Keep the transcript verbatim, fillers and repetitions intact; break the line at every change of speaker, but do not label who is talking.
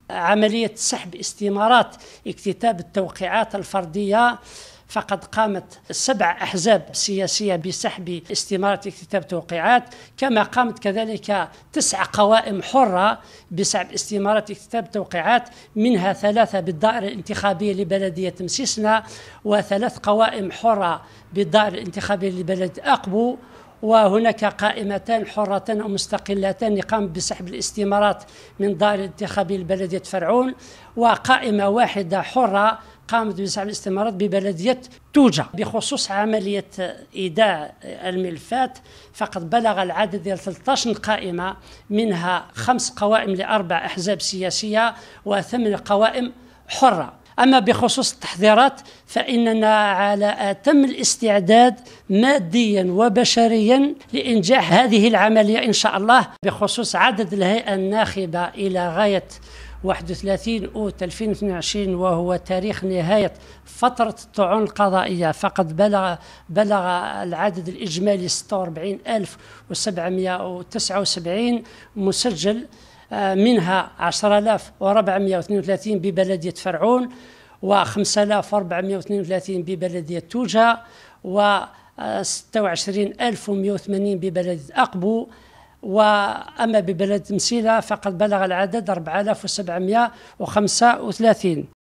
عملية سحب استمارات اكتتاب التوقيعات الفردية، فقد قامت سبع أحزاب سياسية بسحب استمارات اكتتاب توقيعات، كما قامت كذلك تسع قوائم حرة بسحب استمارات اكتتاب توقيعات، منها ثلاثة بالدائرة الانتخابية لبلدية مسيسنا، وثلاث قوائم حرة بالدائرة الانتخابية لبلدية أقبو، وهناك قائمتان حرتان أو مستقلتان قامت بسحب الاستمارات من الدائرة الانتخابية لبلدية فرعون، وقائمة واحدة حرة قامت بسحب الاستمارات ببلدية توجة. بخصوص عملية إيداع الملفات، فقد بلغ العدد ديال ثلاثة عشر قائمة، منها خمس قوائم لأربع أحزاب سياسية وثمان قوائم حرة. أما بخصوص التحضيرات فإننا على أتم الاستعداد ماديا وبشريا لإنجاح هذه العملية إن شاء الله. بخصوص عدد الهيئة الناخبة إلى غاية واحد وثلاثين أوت ألفين واثنين وعشرين، وهو تاريخ نهاية فترة الطعون القضائية، فقد بلغ بلغ العدد الإجمالي ستة وأربعين ألف وسبعمائة وتسعة وسبعين مسجل، منها عشرة آلاف وأربعمائة واثنين وثلاثين ببلدية فرعون، وخمسة آلاف وأربعمائة واثنين وثلاثين ببلدية توجة، وستة وعشرين ألف ومائة وثمانين ببلدية أقبو. وأما ببلد مسيلة فقد بلغ العدد أربعة آلاف وسبعمائة وخمسة وثلاثين.